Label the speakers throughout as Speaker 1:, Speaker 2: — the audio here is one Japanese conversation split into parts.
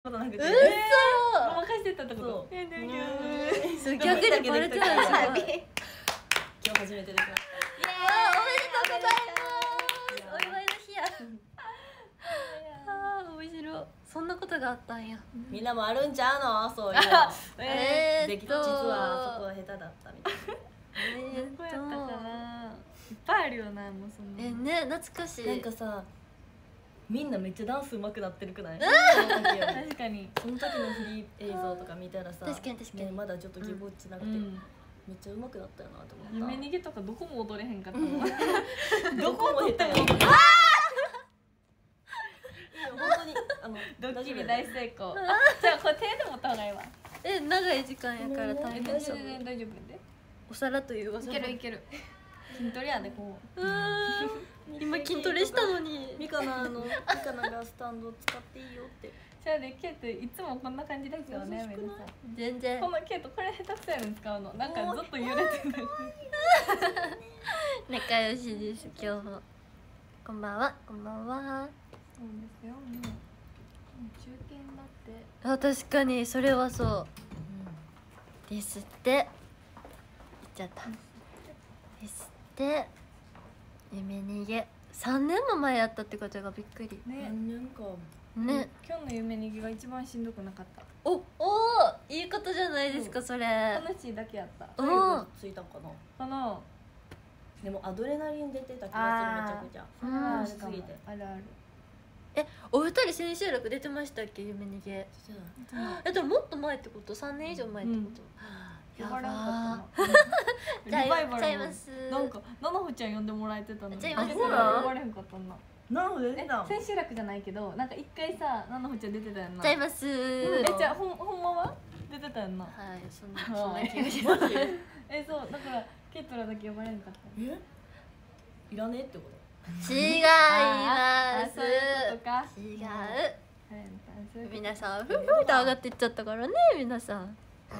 Speaker 1: ことなくて、
Speaker 2: うっ
Speaker 1: ごまかしてたってこと。
Speaker 2: そう逆にバレてない。
Speaker 1: 今日初めてできました。
Speaker 2: おめでとうございます。お祝いの日や。ああ面白い。そんなことがあったんや。
Speaker 1: みんなもあるんちゃうのそういうの。実はそこは下手だったみたいな。
Speaker 3: どこやったかな。いっぱいあるよな、もうそんな。
Speaker 2: ね、懐かしい。
Speaker 1: なんかさ、みんなめっちゃダンス上手くなってるくない？
Speaker 3: 確かに。
Speaker 1: その時のフリー映像とか見たらさ、
Speaker 2: 確かに
Speaker 1: まだちょっとぎこちなくて、めっちゃ上手くなったよなと思った。
Speaker 3: 夢逃げとかどこも踊れへんかったの。
Speaker 1: どこも下手や。本当に
Speaker 3: ドッキリ大成功。じゃあこれ手で持った方がいいわ。
Speaker 2: 長い時間やから大変そう。
Speaker 3: 大丈夫で。
Speaker 2: お皿というお皿。
Speaker 3: いけるいける。筋トレやでこう。
Speaker 2: 今筋トレしたのに。
Speaker 1: ミカナがスタンド使っていいよって。
Speaker 3: じゃあね、ケイトいつもこんな感じですよね、皆さん。
Speaker 2: 全然。
Speaker 3: このケイトこれ下手くそやねん使うの。なんかずっと揺れてる。
Speaker 2: 仲良しです今日も。こんばんは。こんばんは。
Speaker 3: そうですよ。もう中堅だって。
Speaker 2: あ、確かにそれはそう。ですって。言っちゃった。ですって。夢逃げ3年も前やったってことがびっくり。
Speaker 3: ね。
Speaker 1: 何年か。
Speaker 2: ね。
Speaker 3: 今日の夢逃げが一番しんどくなかった。
Speaker 2: おいいことじゃないですかそれ。
Speaker 3: 楽しいだけやった。
Speaker 1: 体力ついたかな。
Speaker 3: この
Speaker 1: でもアドレナリン出てた気がするめちゃくちゃ。
Speaker 3: あ
Speaker 1: しすぎて。
Speaker 3: あるある。
Speaker 2: お二人千秋楽出てましたっけ夢逃げ。でももっと前ってこと？ 3 年以上前ってこと？
Speaker 3: 呼ばれなかった
Speaker 2: な。
Speaker 3: リバイバル。
Speaker 2: ちゃいます。
Speaker 3: なんかナナホちゃん呼んでもらえてたのに。
Speaker 2: ちゃいます。
Speaker 3: 呼ばれへんかったんだ。
Speaker 1: なので
Speaker 3: 千秋楽じゃないけど、なんか一回さ、ナナホちゃん出てたやんな。
Speaker 2: ちゃいます。
Speaker 3: じゃあほんまは出てたやんな。
Speaker 2: はい、そんな気がします。
Speaker 3: そうだからケイトラだけ呼ばれへんかった。
Speaker 1: いらねえってこと？
Speaker 2: 違います。
Speaker 3: そういうことか。
Speaker 2: 違う。
Speaker 3: 皆
Speaker 2: 皆さんふふって上がっていっちゃったからね、皆さん。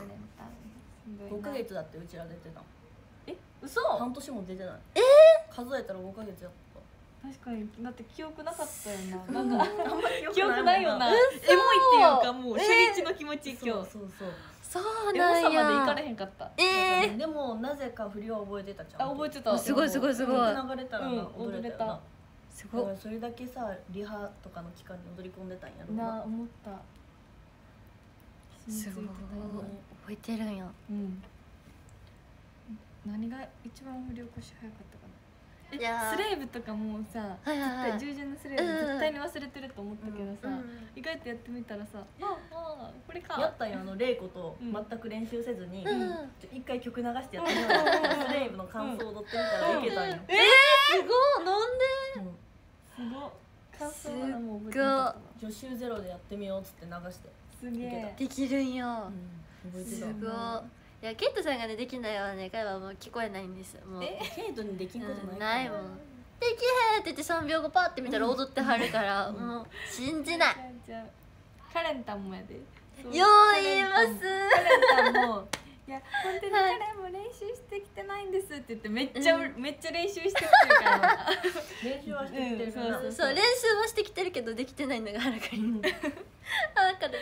Speaker 1: 5ヶ月だってうちら出てた。
Speaker 3: 嘘？
Speaker 1: 半年も出てない。数えたら5ヶ月やった。
Speaker 3: 確かに、だって記憶なかったよな。なんか
Speaker 1: あんまり
Speaker 3: 記憶ないよな。エモいっていうかもう初日の気持ち今日。
Speaker 2: そう
Speaker 3: エモ
Speaker 2: なんや。
Speaker 3: さまで行かれへんかった。
Speaker 1: でもなぜか振りは覚えてたじゃん。
Speaker 3: あ、覚えてた。
Speaker 2: すごいすごいすごい。
Speaker 1: 流れたら踊れたよな。
Speaker 2: すごい。
Speaker 1: それだけさ、リハとかの期間に踊り込んでたんやろ
Speaker 3: な。思った。
Speaker 2: すごい。覚えてるんや。
Speaker 3: 何が一番振り起こし早かったかな。ス
Speaker 2: や
Speaker 3: レイブとかもさ、絶対従順のスレイブ絶対に忘れてると思ったけどさ、意外とやってみたらさ、これか
Speaker 1: やったんよ。レイコと全く練習せずに一回曲流してやってみよう。スレイブの感想を踊ってみたらいけたんよ。
Speaker 2: すごい。なんで？
Speaker 3: すごい。感想はもう覚えてなかったな。
Speaker 1: 助手ゼロでやってみようっつって流して。
Speaker 3: すげえ。
Speaker 2: できるんや。
Speaker 1: 覚えてた。
Speaker 2: すごい。いや、ケイトさんがねできないわね、会話もう聞こえないんです。もう
Speaker 1: ケイトにできんこと
Speaker 2: ないもん。できへんって言って3秒後パッて見たら踊ってはるからもう信じない。
Speaker 3: カレンタンもやで。
Speaker 2: よう言います。
Speaker 3: カレンタンもいや本当にカレンも練習してきてないんですって言ってめっちゃ練習してきてるから
Speaker 1: 練習はしてきてるから。
Speaker 2: そう練習はしてきてるけどできてないのがはるかに。あ、形。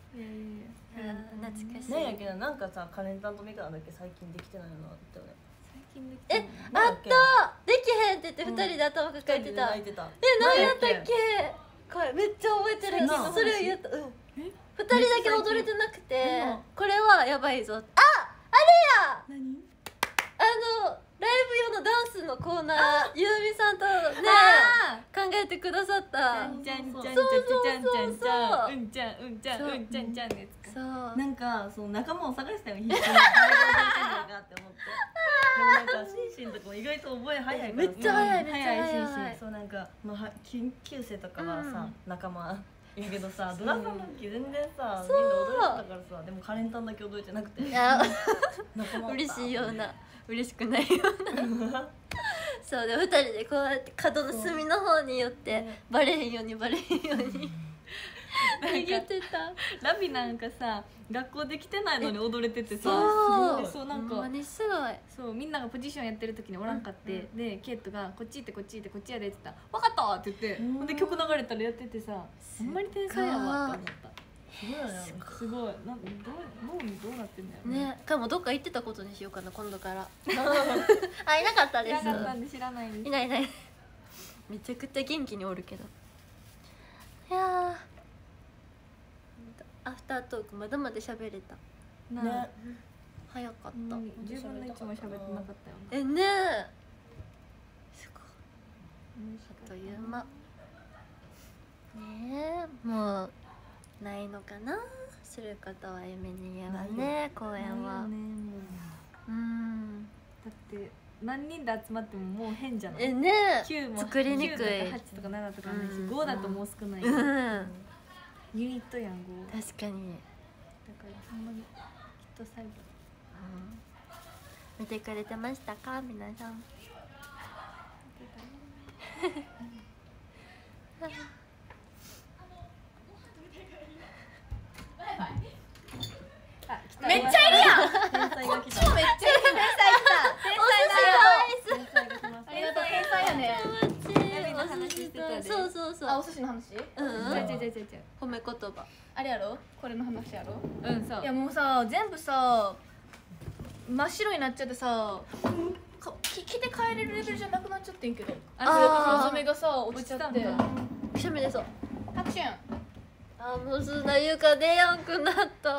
Speaker 2: 懐かしい。
Speaker 1: なんやけどなんかさ、カレンタンとミカナだけ最近できてないのなってね。
Speaker 3: 最近できてない。
Speaker 2: あったできへんって言って2人で頭抱えてた。
Speaker 1: 泣いてた。
Speaker 2: 何やったっけ？めっちゃ覚えてる。それを言った。2人だけ踊れてなくて、これはやばいぞ。あれや。
Speaker 3: 何？
Speaker 2: ライブ用のダンスのコーナー、ゆうみさんとね考えてくださった。
Speaker 3: うんちゃんちゃんちゃんちゃんちゃんちゃんうんちゃんうんちゃんうんちゃんちゃんのやつか。
Speaker 2: そう。
Speaker 1: なんかその仲間を探したよ、必死に誰が踊ってんのかって思って。でもなんかシンシンとかも意外と覚え早いから。
Speaker 2: めっちゃ早いめっちゃ早い。
Speaker 1: 早い。そうなんか研究生とかはさ仲間やけどさ、ドラマの時全然さみんな踊れてたからさ、でもカレンタンだけ踊れてなくて。仲間
Speaker 2: 嬉しいような嬉しくないような。そうで2人でこうやって角の隅の方に寄ってバレへんようにバレへんように逃げてた。
Speaker 3: ラビなんかさ、学校できてないのに踊れててさ、そうなんか
Speaker 2: すごい。
Speaker 3: そうみんながポジションやってる時におらんかって、でケイトがこっち行ってこっち行ってこっちやでって言ったら分かったって言って、ほんで曲流れたらやっててさ、あんまり天才やわって思った。
Speaker 1: すごいよね。
Speaker 3: すごいどうなってんだよ
Speaker 2: ね。かもどっか行ってたことにしようかな今度から。あ、いなかったです。
Speaker 3: 知らなかったんで知らないです。
Speaker 2: いないいない。めちゃくちゃ元気におるけど。いやアフタートークまだまで喋れた。
Speaker 1: ね。
Speaker 2: 早かった。
Speaker 3: 10分の1も喋ってなかったよな。
Speaker 2: えねえ。すごい。あっという間。ねえ、もうないのかな。することは夢に言えばね、公演は。
Speaker 3: だって何人で集まってももう変じゃない。
Speaker 2: ねえ。
Speaker 3: 9も
Speaker 2: 作りにくい。
Speaker 3: 9とか8とか7とかないし、5だともう少ない。ユニットやん5。
Speaker 2: 確かに。
Speaker 3: だからほんまにきっと最後。
Speaker 2: 見てくれてましたか皆さん。
Speaker 3: めっちゃいるやん。天才が来た。こっちもめっちゃいる。天才来た。天才が来ました。ありがとう。天才やね。
Speaker 2: そうそうそう。
Speaker 3: あ、お寿司の話？違う。
Speaker 2: 褒め言葉。
Speaker 3: あれやろ？これの話やろ？
Speaker 4: うん、そう。
Speaker 3: いやもうさ、全部さ真っ白になっちゃってさ、着て帰れるレベルじゃなくなっちゃってんけど。黒染めがさ落ちちゃって。
Speaker 2: くしゃみ出そう。
Speaker 3: 拍手やん。
Speaker 2: あ、もうすなゆか出やんくなった。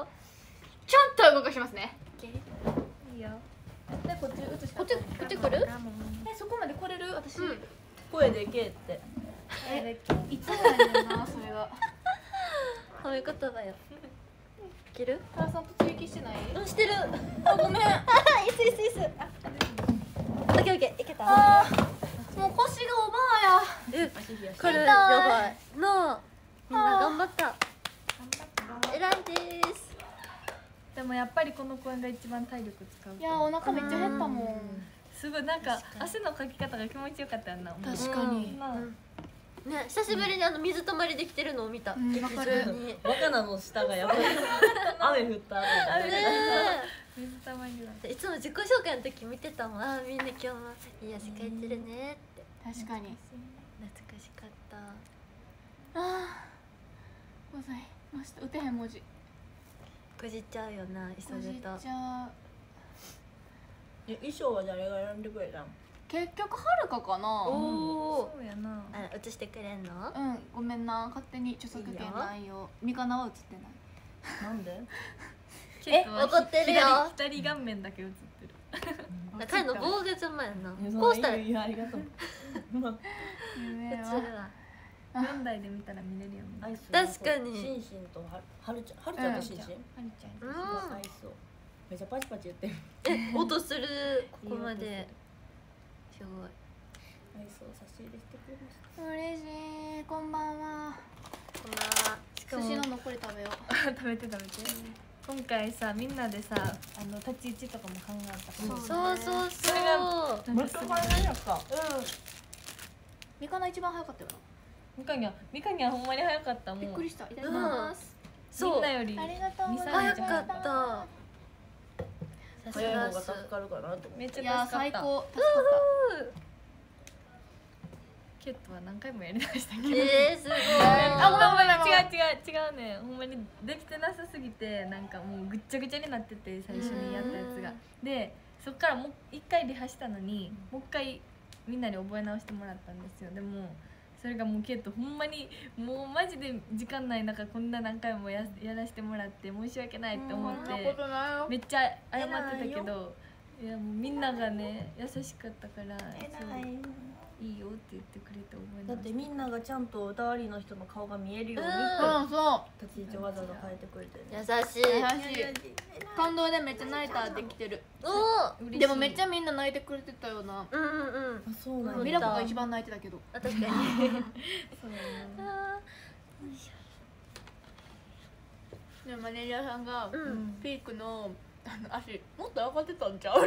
Speaker 3: ちょっと動かしますね。
Speaker 2: いいよ。
Speaker 3: でこっち映した。
Speaker 2: こっち来る？
Speaker 3: そこまで来れる？私。
Speaker 1: 声でけえって。
Speaker 3: いつもやねんなそれが。
Speaker 2: 褒め言葉よ。いける？
Speaker 3: タラさんと追記してない？
Speaker 2: うん、してる。
Speaker 3: あ、ごめん。
Speaker 2: いすいすいす。オッケーオッケー、いけた。
Speaker 3: もう腰がおばあや。
Speaker 2: これやばい。のみんな頑張った。偉いです。
Speaker 3: でもやっぱりこの公演が一番体力使う。いや、お腹めっちゃ減ったもん。
Speaker 4: すごいなんか汗のかき方が気持ちよかったよな。
Speaker 3: 確かに。
Speaker 2: ね、久しぶりに水たまりできてるのを見た。
Speaker 3: わかる。
Speaker 1: 若菜の下がやばい。雨降った後。
Speaker 4: 水たまりは。
Speaker 2: いつも自己紹介の時見てたもん。あ、みんな今日もいい汗かいてるねって。
Speaker 3: 確かに。
Speaker 2: 懐かしかった。
Speaker 3: ああ。ございました。打てへん文字。
Speaker 2: くじっちゃうよな、急ぐと。
Speaker 1: 衣装は誰が選んでくれたん？
Speaker 3: 結局はるかかな。
Speaker 2: おお。
Speaker 4: そうやな。
Speaker 2: あ、映してくれんの？
Speaker 3: うん、ごめんな、勝手に著作権ないよ。ミカナは映ってない。
Speaker 1: なんで？
Speaker 2: 怒ってるよ。
Speaker 4: 左顔面だけ映ってる。
Speaker 2: 彼の棒が邪魔やな。
Speaker 1: こうしたらいやありがとう。
Speaker 2: 映るわ。
Speaker 4: 4台で見たら見れるよね。
Speaker 2: 確かに。
Speaker 1: シンシンとはるちゃんとシンシン。
Speaker 4: はるちゃん。
Speaker 1: アイスをめっちゃパチパチ言ってる。
Speaker 2: 音するここまで。すごい。
Speaker 1: アイスを差し入れしてくれました。
Speaker 3: 嬉しい。こんばんは。
Speaker 2: こんばんは。
Speaker 3: 寿司の残り食べよう。
Speaker 4: 食べて。今回さ、みんなでさ、立ち位置とかも考えたから。
Speaker 2: そう。
Speaker 4: それが
Speaker 1: めっちゃ早いやんか。
Speaker 3: ミカナ一番早かったよな。
Speaker 4: ミカにはほんまに早かったもん。
Speaker 3: びっくりした。いただきます。
Speaker 4: みんなより。
Speaker 3: ありがとうございます。
Speaker 2: 早かった。
Speaker 1: 早い方が助かるかなと思って。
Speaker 4: めっち
Speaker 3: いや
Speaker 4: ゃ助かった。
Speaker 3: 最高。助かっ
Speaker 4: ケットは何回もやりだしたけど。
Speaker 2: すごい。
Speaker 4: あ、ごめん違うね。ほんまにできてなさすぎて、なんかもうぐっちゃぐちゃになってて、最初にやったやつが。で、そっからもう一回リハしたのに、もう一回みんなに覚え直してもらったんですよ。でもそれがもうケットほんまにもうマジで時間ない中こんな何回もやらせてもらって申し訳ないって思ってめっちゃ謝ってたけど、いやもうみんながね優しかったからいいよって言ってくれて覚え直した。
Speaker 1: だってみんながちゃんと歌わりの人の顔が見えるように
Speaker 3: そ
Speaker 1: 立ち位置わざわざ変えてくれてね。
Speaker 2: 優しい。
Speaker 3: 優しい。感動でめっちゃ泣いたできてる。でもめっちゃみんな泣いてくれてたよな。
Speaker 2: うん。
Speaker 1: あ、そうなんだ。
Speaker 3: ミラコが一番泣いてたけど。
Speaker 2: 確かに。
Speaker 4: そう
Speaker 3: でもマネージャーさんがピークの足もっと上がってたんちゃう？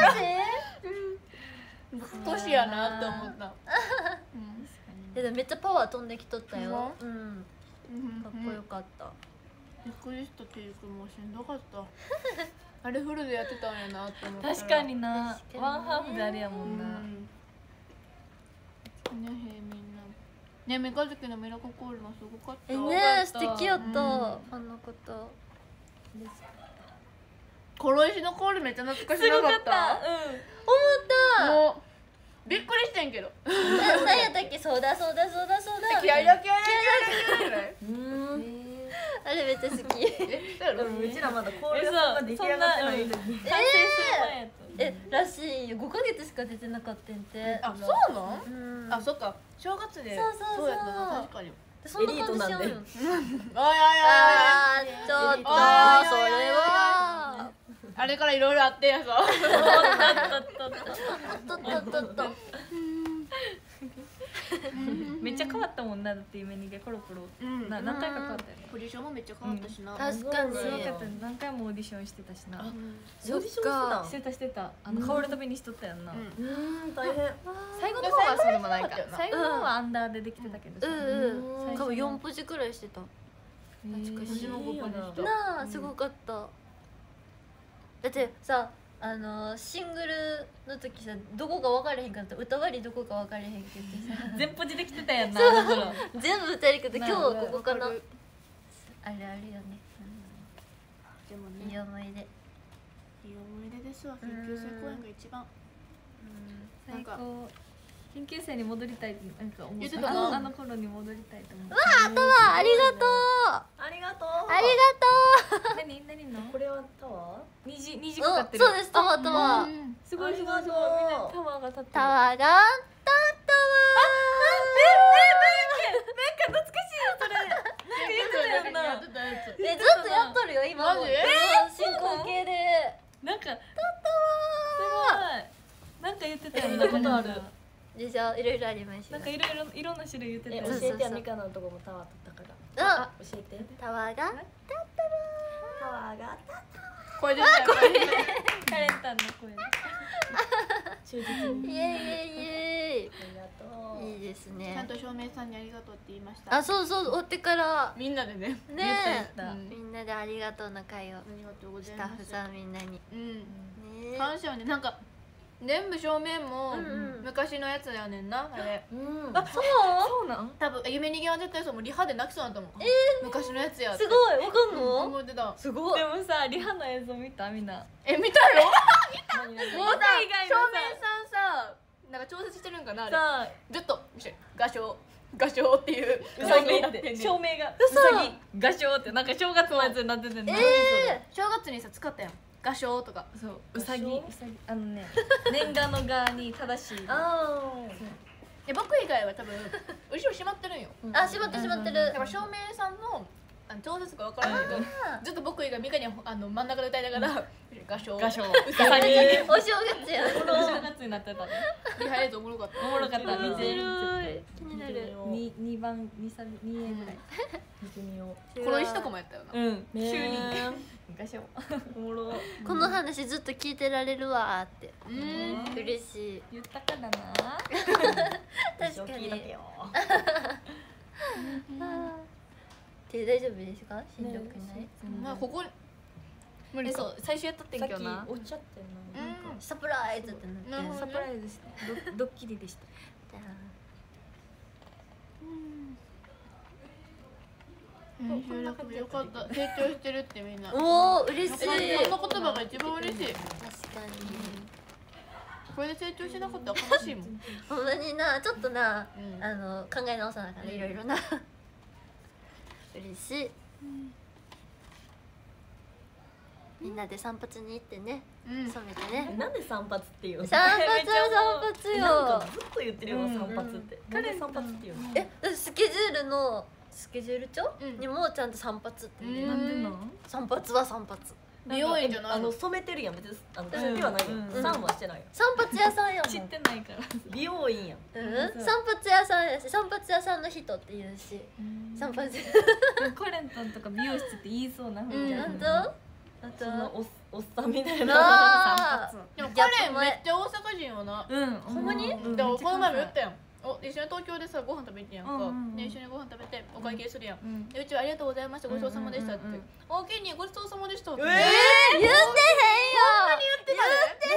Speaker 3: 少しやなって思った。
Speaker 2: でもめっちゃパワー飛んできとったよ。うん。かっこよかった。
Speaker 3: びっくりしたピークもしんどかった。あれフルでやってたんやなって思ったら。
Speaker 4: 確かにな。ワンハーフであれやもんな。
Speaker 3: ねへみんな。 ね、三日月のミラココールもすごかった。
Speaker 2: ねえ素敵やった、
Speaker 3: うん
Speaker 2: あのこと。
Speaker 3: コロ石のコールめっちゃ懐かしなかった。
Speaker 2: 思った
Speaker 3: もうびっくりしてんけど。
Speaker 2: 何やったっけ、そうだそうだそうだそうだ、
Speaker 3: 気合いだ気合いだ気合いだ。
Speaker 2: あれめっちゃ好き。
Speaker 1: でもうちらまだ交流が出来上がってないのに。
Speaker 2: らしいよ、5ヶ月しか出てなかったんて。
Speaker 3: あ、そうなの？
Speaker 2: うん
Speaker 3: あ、そっか。正月で。
Speaker 2: そう
Speaker 3: やったな、確かに。
Speaker 2: そんな感じしようよ。
Speaker 3: おいおいおい。
Speaker 2: あーちょっとそれは
Speaker 3: あれからいろいろあってやさ。
Speaker 4: めっちゃ変わったもんな、だって夢逃げコロコロ何回か変わったよね。
Speaker 3: ポジションもめっちゃ変わったしな。
Speaker 2: 確かに
Speaker 4: すごかった。何回もオーディションしてたしな。
Speaker 2: そっか
Speaker 4: してた香るたびにしとったやんな。
Speaker 1: 大変。
Speaker 4: 最後の方はそうでもないか。最後の方はアンダーでできてたけどさ。
Speaker 2: 多分4ポジくらいしてた。
Speaker 3: 懐かしい。
Speaker 2: なあすごかった。だってさ、シングルの時さ、どこか分かれへんかった、歌割りどこか分かれへんけどさ、
Speaker 4: 全ポジできてたやんな。
Speaker 2: 全部歌えるけど今日はここかな。あれあるよね。
Speaker 3: でもね、
Speaker 2: いい思い出。
Speaker 3: いい思い出ですわ。研究生公演が一番。
Speaker 4: 最高。研究生に戻りたいってなんか思う。
Speaker 3: 言ってたな。
Speaker 4: あの頃に戻りたいと思う。
Speaker 2: あったわ、ありがとう
Speaker 1: ありがとう。
Speaker 2: ありがとう。
Speaker 4: 何の？
Speaker 1: これはタワー？
Speaker 4: 虹かかってる。
Speaker 2: そうです、タワータワー。
Speaker 4: すごいすごいすごい。みんなタワーが立ってる。
Speaker 2: タワーが立ったわ。
Speaker 4: 懐かしいよそれ。なんか言ってたよな。
Speaker 2: ずっとやっとるよ今も。進行形で。
Speaker 4: なんか立ったわ。すごい。なんか言ってたよなことある。
Speaker 2: でしょ、いろいろありました。
Speaker 4: なんかいろんな種類言ってたよ。
Speaker 1: 教えてやミカのとこもタワー取ったから。
Speaker 2: あ、
Speaker 1: 教えて。
Speaker 2: タワーが
Speaker 1: タワーが
Speaker 3: これですよ。
Speaker 4: カレンタンの声。
Speaker 1: 忠実に。
Speaker 2: イエイイエイイエイ。
Speaker 1: ありがとう。
Speaker 2: いいです
Speaker 3: ちゃ
Speaker 2: ね
Speaker 3: ん。と照明さんにありがとうって言いました。
Speaker 2: あ、そうそう、追ってから
Speaker 3: みんなでね。
Speaker 2: ね
Speaker 4: 言った
Speaker 2: みんなでありがとうの会を
Speaker 3: ありがとうござ
Speaker 2: ス
Speaker 3: います。
Speaker 2: タッフさんみんなに。
Speaker 3: うん。
Speaker 2: ね
Speaker 3: 感謝はね、なんか全部正面も
Speaker 2: うん
Speaker 3: 昔のやつやねんな、あれ。
Speaker 1: うん。
Speaker 4: そうなん？
Speaker 3: 多分夢逃げは絶対そう、もうリハで泣きそうだったもん。昔のやつやって。
Speaker 2: すごい、わかんの？
Speaker 3: 思ってた。
Speaker 2: すごい。
Speaker 4: でもさ、リハの映像見たみんな。
Speaker 3: 見たよ。もうさ、
Speaker 4: 以外の
Speaker 3: 照明
Speaker 4: さ
Speaker 3: さんさ、なんか調節してるんかな、あれ。
Speaker 4: さ
Speaker 3: ずっと画商っていう
Speaker 4: 照明って照明がうさぎ画商ってなんか正月のやつになっててんな。
Speaker 3: 正月にさ使ったやん、画商とか。
Speaker 4: そううさぎ年賀の賀に正しい。
Speaker 3: 僕以外は多分後ろ閉まってるんよ。
Speaker 2: あ、閉まってる閉まってる
Speaker 3: だ。から照明さんの調節が分からないけど、ずっと僕以外ミカに真ん中で歌いながら画商
Speaker 4: 画商う
Speaker 3: うさぎ。
Speaker 2: お正月や。
Speaker 4: 正月になってたね。
Speaker 3: リハ映像おもろかった。
Speaker 4: おもろかった。見て
Speaker 2: 気になる。
Speaker 4: 2番2円ぐらい。
Speaker 1: 見てみよう。
Speaker 3: この石とかもやったよな。
Speaker 4: うん。急に
Speaker 1: ね
Speaker 4: 画商。
Speaker 1: おもろ。
Speaker 2: この話ずっと聞いてられるわーって。嬉しい。
Speaker 4: 言ったからな。
Speaker 2: 確かに。
Speaker 1: 聞いとけよ。
Speaker 2: 手大丈夫ですか？しんどくない？
Speaker 3: まあここ無理か。
Speaker 4: そう最初やったってん
Speaker 1: さっき
Speaker 4: けどな。
Speaker 1: おっしゃってんな。
Speaker 2: サプライズってなって。
Speaker 3: なるほど
Speaker 4: サプライズでした。ドッキリでした。
Speaker 3: 編集力も良かった。成長してるってみんな。
Speaker 2: おお、嬉しい。
Speaker 3: この言葉が一番嬉しい。
Speaker 2: 確かに。
Speaker 3: これで成長しなかったら悲しいもん。
Speaker 2: ほんまにな、ちょっとな、
Speaker 3: うん
Speaker 2: 考え直さなあかんね、いろいろな。嬉しい。みんなで散髪に行ってね、
Speaker 3: うん。
Speaker 2: 染めてね。
Speaker 1: なんで散髪っていうの？
Speaker 2: 散髪は散髪よ
Speaker 1: なんか。ずっと言ってるよな散髪って。なんで散髪っていうの？
Speaker 2: だってスケジュール帳
Speaker 3: うん
Speaker 2: にもちゃんと散髪っていう
Speaker 3: うん
Speaker 4: なんでなん？
Speaker 2: 散髪は散髪。
Speaker 3: 美容院じゃないの。
Speaker 1: 染めてるやん別に染めてはないよ。散はしてないよ。
Speaker 2: 散髪屋さんやもん。
Speaker 4: 知ってないから。
Speaker 1: 美容院やん。
Speaker 2: 散髪屋さんやし、散髪屋さんの人って言うし、散髪。
Speaker 4: コレントンとか美容室って言いそうな雰囲気ある。
Speaker 2: 本当？あと
Speaker 1: そんなおっさんみたいな。
Speaker 2: あ
Speaker 3: でもカレンめっちゃ大阪人よな。
Speaker 4: うん。
Speaker 2: ほんまに？
Speaker 3: でもこの前も言ったやん。一緒に東京でさご飯食べに行ってんやんか。
Speaker 4: うんうんうん
Speaker 3: で一緒にご飯食べてお会計するやん。
Speaker 4: うん。
Speaker 3: でうちはありがとうございました、ごちそうさまでしたって
Speaker 4: うんうんうん。
Speaker 3: おおきにごちそうさまでしたって。
Speaker 2: 言ってへんよ。
Speaker 3: 言ってたね。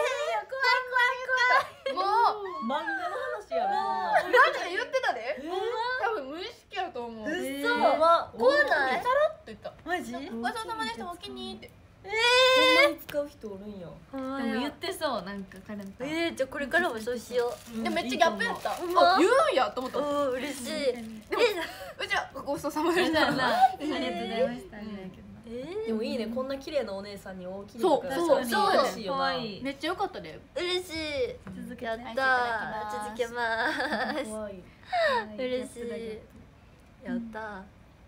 Speaker 3: もう
Speaker 1: 漫画の話やろ。
Speaker 3: マジで言ってたで。多分
Speaker 1: ば
Speaker 2: 怖ない
Speaker 3: って言った
Speaker 2: マジ？
Speaker 3: ごちそうさまでしたおおきにって
Speaker 1: ほんまに使う人おるんや。
Speaker 2: ほんま
Speaker 4: でも言
Speaker 2: や
Speaker 4: ってそうなんかカレンタン
Speaker 2: じゃあこれからもそうしよ
Speaker 3: でもめっちゃギャップやった
Speaker 2: ほんま
Speaker 3: あ言うんやと思った
Speaker 2: う。お嬉しい。
Speaker 3: うちはごちそうさまでした
Speaker 4: ありがとうございましたあれやけどな
Speaker 1: でもいいね、こんな綺麗なお姉さんに大きい
Speaker 3: そうそう
Speaker 2: そう
Speaker 1: 嬉しいよな。
Speaker 4: 可愛い
Speaker 3: めっちゃ良かったで
Speaker 2: 嬉しい。
Speaker 4: 続けて
Speaker 2: やったー。続けます。
Speaker 1: 可愛い。
Speaker 2: 嬉しい。やった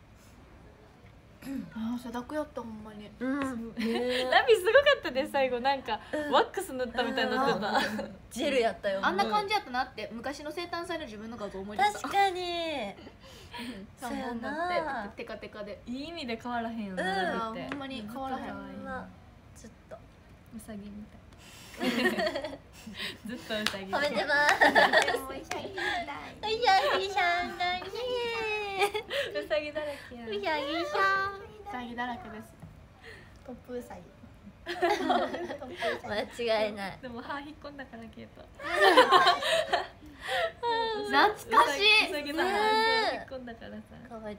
Speaker 3: ああダクやったほんまに
Speaker 2: ー。うん。
Speaker 4: ラビすごかったね最後なんかワックス塗ったみたいになってた
Speaker 2: ジェルやったよ。
Speaker 3: あんな感じやったなって昔の生誕祭の自分の画像思い出した
Speaker 2: 確かに。
Speaker 3: 三
Speaker 2: そうや
Speaker 3: 本
Speaker 2: な
Speaker 3: だってテカテカで
Speaker 4: いい意味で変わらへんよなラビって
Speaker 3: ほんまに変わらへん
Speaker 4: 可愛い
Speaker 2: まあちょっと
Speaker 4: うさぎみたいずっとうさぎ
Speaker 2: 褒めてます。
Speaker 3: おいしい
Speaker 2: うさぎさんだね。
Speaker 4: うさぎだらけや
Speaker 2: うさぎさん。
Speaker 3: うさぎだらけです
Speaker 1: トップウサギ。
Speaker 2: 間違いない。
Speaker 4: でも歯引っ込んだから消えた
Speaker 3: 懐かしい
Speaker 4: うさぎの歯
Speaker 2: ね
Speaker 4: 引っ込んだからさ
Speaker 2: かわちい。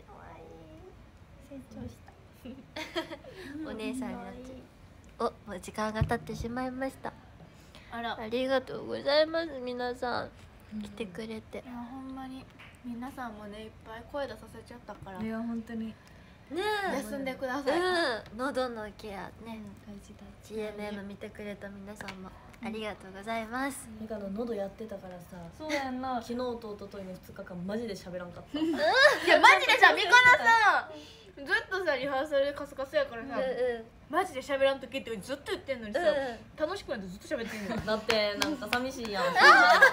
Speaker 1: 成長した。
Speaker 2: お姉さんになっちゃう。お、もう時間が経ってしまいました。
Speaker 3: あら
Speaker 2: ありがとうございます皆さん来てくれて。
Speaker 3: いやほんまに皆さんもねいっぱい声出させちゃったから
Speaker 4: いや本当に
Speaker 2: ね
Speaker 3: 休んでください
Speaker 2: うん、喉のケアね。
Speaker 4: 大事大事
Speaker 2: GMM 見てくれた皆さんもありがとうございます。
Speaker 1: ミカの喉やってたからさ、
Speaker 4: そうやんな
Speaker 1: 昨日と一昨日の2日間マジで喋らんかった。
Speaker 3: いやマジでさみかなさずっとさリハーサルでカスカスやからさマジで喋らんときってずっと言ってんのにさ楽しくなってずっと喋ってんのよ
Speaker 1: だってなんか寂しいやん。
Speaker 2: 面白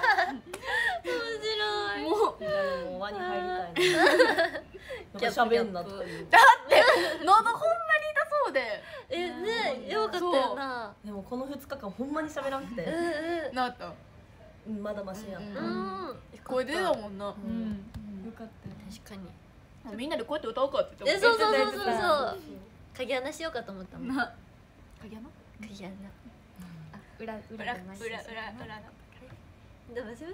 Speaker 2: い。
Speaker 3: もう
Speaker 1: もう輪に入りたいな。なんか喋んなとか言う。
Speaker 3: 喉ほんまに痛そうで
Speaker 2: ね、よかったよな。
Speaker 1: でもこの2日間ほんまに喋らんくて、
Speaker 3: なった
Speaker 1: うんまだマシやった。
Speaker 2: うん。
Speaker 3: 声出たもんな
Speaker 1: う
Speaker 4: うんんよかったよ
Speaker 2: 確かに。
Speaker 3: みんなでこうやって歌おうかって言って
Speaker 2: そうそうそう
Speaker 3: 言ってた
Speaker 2: そうそう。鍵穴しようかと思ったもん。
Speaker 3: な鍵穴
Speaker 2: 鍵穴。
Speaker 4: 裏
Speaker 3: 裏裏裏裏
Speaker 2: どうもすみません。ランキング読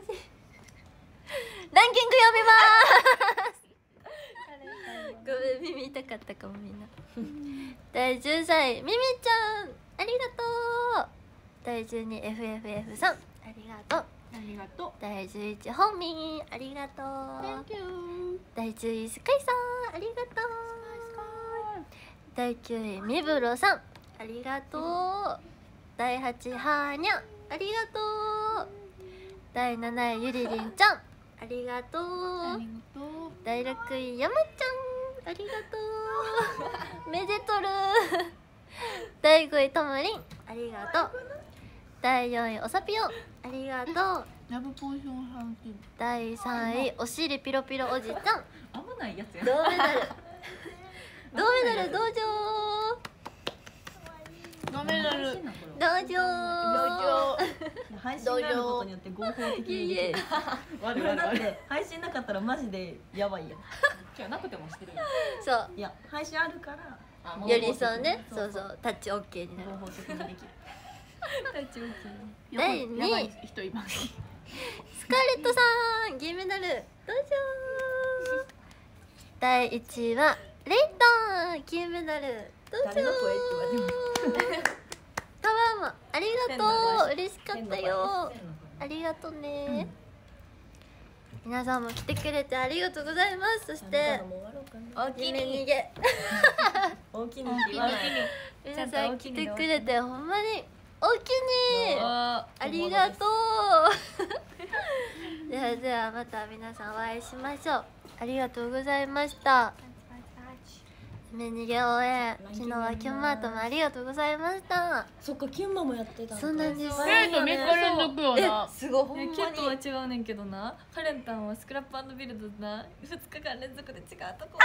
Speaker 2: みます。ごめん耳痛かったかもみんな。第10歳みみちゃんありがとう。第12 FFF さんありがとう。
Speaker 3: ありがとう
Speaker 2: 第11ホーミーありがとう。
Speaker 3: Thank you
Speaker 2: 第10位スカイさんありがとう。第9位みぶろさんありがとう。第8位はーにゃありがとう。第7位ゆりりんちゃんありがとう。
Speaker 3: ありがとう
Speaker 2: 第6位やまちゃんありがとう。めでとる。第5位ともりんありがとう。第4位おさぴよんありがとう。
Speaker 3: ラブポーションハンティ
Speaker 2: 第3位おしりピロピロおじちゃん
Speaker 4: 危ないやつや
Speaker 2: 銅メダル銅メダル登場
Speaker 3: ダメなる
Speaker 2: 登場
Speaker 1: 配信があることによって合法的にできる。
Speaker 4: 悪い
Speaker 1: だ
Speaker 4: 悪い悪い
Speaker 1: って配信なかったらマジでやばいやん。
Speaker 4: 今日なくてもしてるよ
Speaker 2: そう
Speaker 1: いや配信あるから
Speaker 2: よりそうねそうそうタッチ OK になる
Speaker 1: 合法的にできる。
Speaker 2: 第2位
Speaker 3: やばい人います
Speaker 2: スカーレットさん銀メダル登場第1位はレイトン金メダル登場
Speaker 1: 誰の声って言われても。
Speaker 2: タワーもありがとう嬉しかったよありがとうね、皆さんも来てくれてありがとうございますそして
Speaker 1: 大き
Speaker 2: 夢逃
Speaker 1: に
Speaker 2: げ
Speaker 1: 大きにって言わない。
Speaker 2: 皆さん来てくれてほんまにおおきに
Speaker 4: あ
Speaker 2: ありがとうではまた皆さんお会いしましょうありがとうございました夢逃げ応援昨日はキュンマートもありがとうございました
Speaker 1: そっかキュンマもやってた。
Speaker 2: そうなんです
Speaker 3: 生徒3日連続よな
Speaker 2: すごいほんまに
Speaker 4: ケントは違うねんけどなカレンタンはスクラップ&ビルドな2日間連続で違うとこ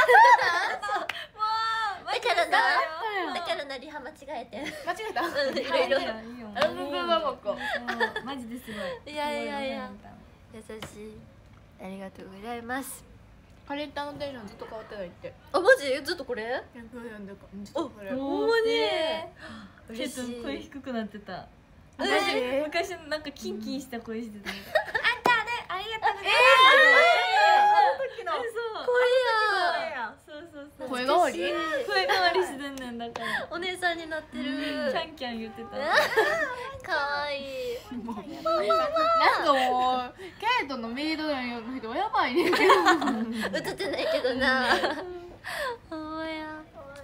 Speaker 2: だからなだからなリハ間違えて
Speaker 3: 間違えた
Speaker 2: うんいろいろ
Speaker 4: いやいいよ
Speaker 3: あ僕がもこ
Speaker 4: そうマジですごい
Speaker 2: いやいやいや優しいありがとうございます
Speaker 3: カレンターのテンションずっと変わってないって
Speaker 2: あマジずっとこれ
Speaker 3: 読んでかずっとこれ
Speaker 2: ほんまに
Speaker 4: ケ
Speaker 2: 嬉しい
Speaker 4: ント声低くなってた
Speaker 2: え
Speaker 4: 昔なんかキンキンした声してた
Speaker 3: ありがとうござい
Speaker 1: の
Speaker 2: こ
Speaker 4: そうそうそう
Speaker 3: 声変わり
Speaker 4: 声変わりしてんねんだから
Speaker 2: れお姉さんになってる
Speaker 4: キャンキャン言ってた
Speaker 2: かわいい
Speaker 3: なんかもうケイトのメイドの人やばいねんけど
Speaker 2: 映ってないけどなほんまや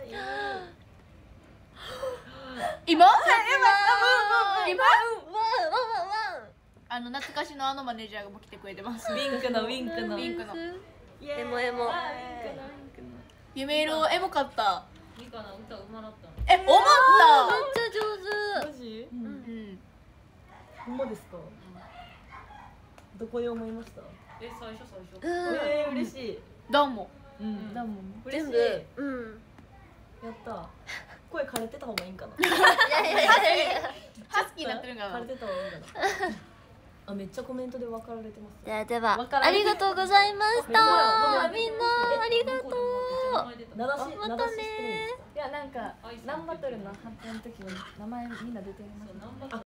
Speaker 3: 今
Speaker 2: ワン
Speaker 3: 懐かしのあのマネージャーがもう来てくれてます
Speaker 4: ウィンクのウィンクの
Speaker 3: ウィンクの
Speaker 2: エモエモ
Speaker 3: 夢色エモかった
Speaker 4: ミカの歌うまなったの
Speaker 3: 思っ
Speaker 2: めっちゃ上
Speaker 1: マジ
Speaker 3: うん
Speaker 1: ほんまですかどこで思いました
Speaker 4: 最初
Speaker 2: 手うん
Speaker 1: 嬉しい
Speaker 3: どうも
Speaker 4: うんだもん
Speaker 1: 嬉しい
Speaker 2: 全部うん
Speaker 1: やった声枯れてた方がいいんかな
Speaker 2: いや
Speaker 3: ハスキーになってるんかな
Speaker 1: 枯れてた方がいいんかなあめっちゃコメントで分かられてます
Speaker 2: ではありがとうございましたみんなありがとう
Speaker 1: 名出し
Speaker 2: またね
Speaker 1: 名出ししてるんですか
Speaker 4: いやなんかナンバトルの発表の時に名前みんな出てます
Speaker 1: あ